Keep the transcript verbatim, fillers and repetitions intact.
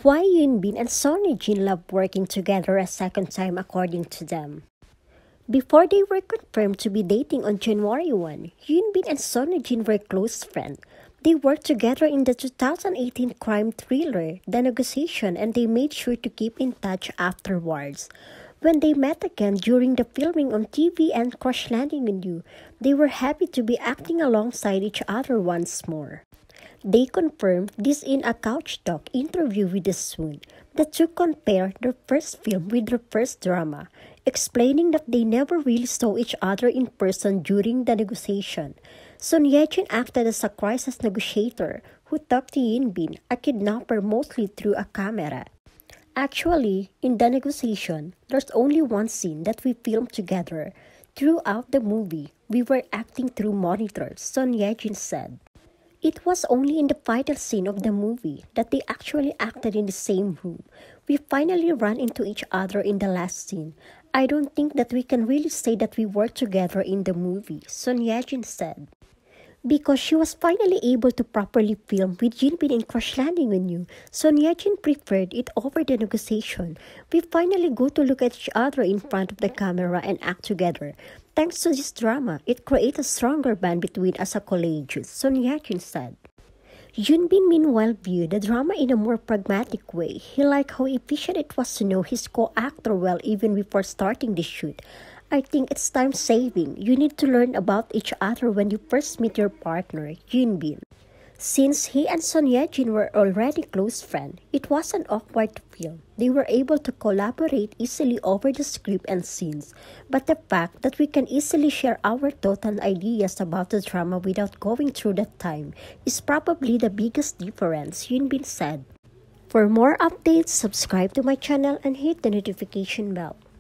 Why Yunbin and Son Ye-jin love working together a second time according to them. Before they were confirmed to be dating on January first, Yunbin and Son Ye-jin were close friends. They worked together in the two thousand eighteen crime thriller, The Negotiation, and they made sure to keep in touch afterwards. When they met again during the filming on T V and Crash Landing on You, they were happy to be acting alongside each other once more. They confirmed this in a Couch Talk interview with The Sun. The two compared their first film with their first drama, explaining that they never really saw each other in person during The Negotiation. Son Ye-jin acted as a crisis negotiator who talked to Yunbin, a kidnapper, mostly through a camera. Actually, in The Negotiation, there's only one scene that we filmed together. Throughout the movie, we were acting through monitors, Son Ye-jin said. It was only in the final scene of the movie that they actually acted in the same room. We finally ran into each other in the last scene. I don't think that we can really say that we worked together in the movie, Son Ye-jin said. Because she was finally able to properly film with Yunbin in Crash Landing on You, Son Ye-jin preferred it over The Negotiation. We finally go to look at each other in front of the camera and act together. Thanks to this drama, it creates a stronger bond between us as colleagues, Son Ye-jin said. Yunbin meanwhile viewed the drama in a more pragmatic way. He liked how efficient it was to know his co-actor well even before starting the shoot. I think it's time saving. You need to learn about each other when you first meet your partner, Yunbin. Since he and Son Ye-jin were already close friends, it wasn't awkward to film. They were able to collaborate easily over the script and scenes. But the fact that we can easily share our thoughts and ideas about the drama without going through that time is probably the biggest difference, Yunbin said. For more updates, subscribe to my channel and hit the notification bell.